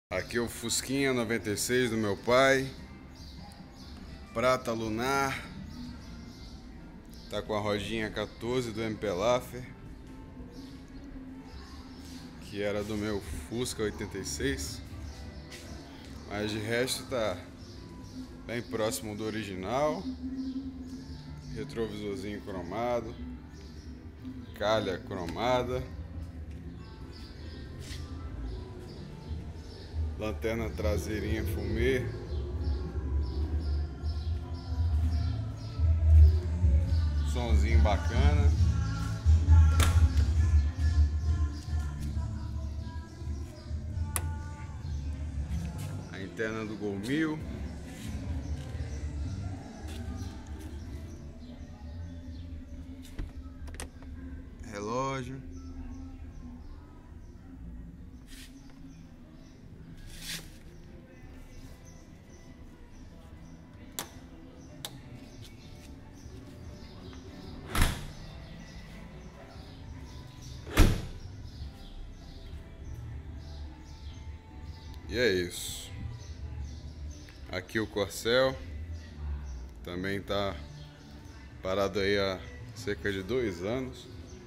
Aqui é o Fusquinha 96 do meu pai, prata lunar, tá com a rodinha 14 do MP Laffer, que era do meu Fusca 86, mas de resto tá bem próximo do original, retrovisorzinho cromado, calha cromada, lanterna traseirinha fumê, sonzinho bacana, a interna do Gol 1000, relógio, e é isso. Aqui o Corcel também tá parado aí há cerca de 2 anos.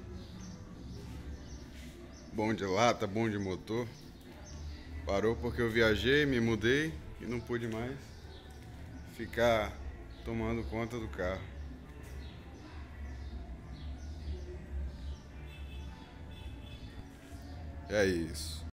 Bom de lata, bom de motor. Parou porque eu viajei, me mudei e não pude mais ficar tomando conta do carro. É isso.